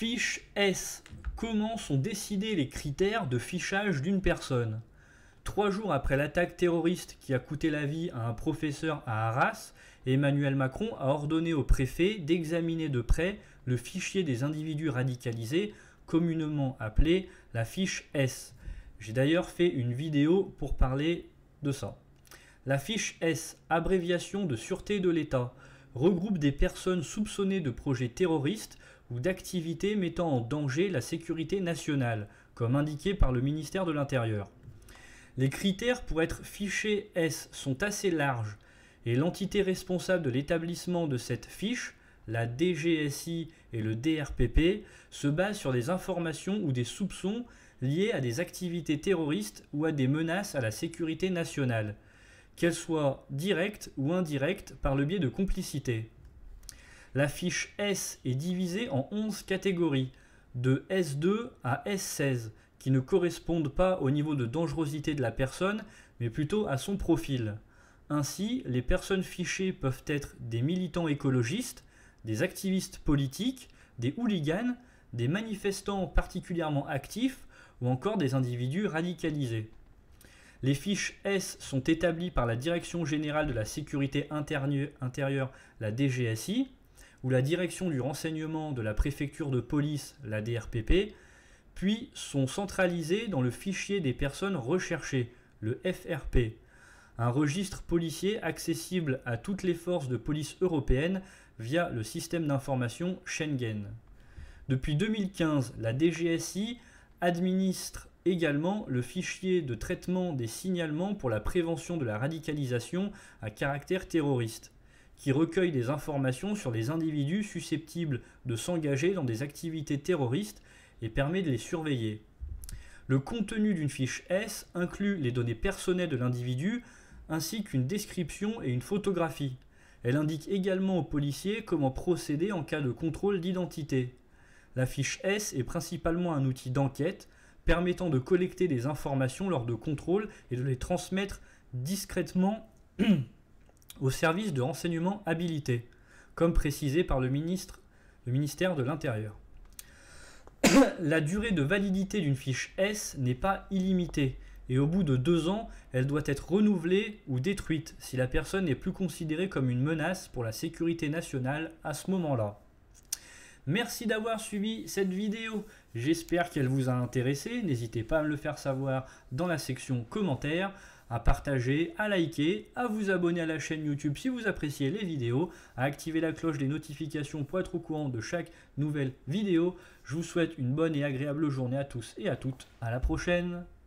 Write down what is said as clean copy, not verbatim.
Fiche S. Comment sont décidés les critères de fichage d'une personne? 3 jours après l'attaque terroriste qui a coûté la vie à un professeur à Arras, Emmanuel Macron a ordonné au préfet d'examiner de près le fichier des individus radicalisés, communément appelé la fiche S. J'ai d'ailleurs fait une vidéo pour parler de ça. La fiche S, abréviation de sûreté de l'État, regroupe des personnes soupçonnées de projets terroristes ou d'activités mettant en danger la sécurité nationale, comme indiqué par le ministère de l'Intérieur. Les critères pour être fiché S sont assez larges et l'entité responsable de l'établissement de cette fiche, la DGSI et le DRPP, se base sur des informations ou des soupçons liés à des activités terroristes ou à des menaces à la sécurité nationale, qu'elles soient directes ou indirectes par le biais de complicité. La fiche S est divisée en 11 catégories, de S2 à S16, qui ne correspondent pas au niveau de dangerosité de la personne, mais plutôt à son profil. Ainsi, les personnes fichées peuvent être des militants écologistes, des activistes politiques, des hooligans, des manifestants particulièrement actifs ou encore des individus radicalisés. Les fiches S sont établies par la Direction générale de la sécurité intérieure, la DGSI, ou la Direction du renseignement de la préfecture de police, la DRPP, puis sont centralisées dans le fichier des personnes recherchées, le FRP, un registre policier accessible à toutes les forces de police européennes via le système d'information Schengen. Depuis 2015, la DGSI administre également le fichier de traitement des signalements pour la prévention de la radicalisation à caractère terroriste, qui recueille des informations sur les individus susceptibles de s'engager dans des activités terroristes et permet de les surveiller. Le contenu d'une fiche S inclut les données personnelles de l'individu ainsi qu'une description et une photographie. Elle indique également aux policiers comment procéder en cas de contrôle d'identité. La fiche S est principalement un outil d'enquête permettant de collecter des informations lors de contrôles et de les transmettre discrètement au service de renseignement habilité, comme précisé par le ministère de l'Intérieur. La durée de validité d'une fiche S n'est pas illimitée et au bout de 2 ans, elle doit être renouvelée ou détruite si la personne n'est plus considérée comme une menace pour la sécurité nationale à ce moment-là. Merci d'avoir suivi cette vidéo, j'espère qu'elle vous a intéressé, n'hésitez pas à me le faire savoir dans la section commentaires, à partager, à liker, à vous abonner à la chaîne YouTube si vous appréciez les vidéos, à activer la cloche des notifications pour être au courant de chaque nouvelle vidéo. Je vous souhaite une bonne et agréable journée à tous et à toutes, à la prochaine.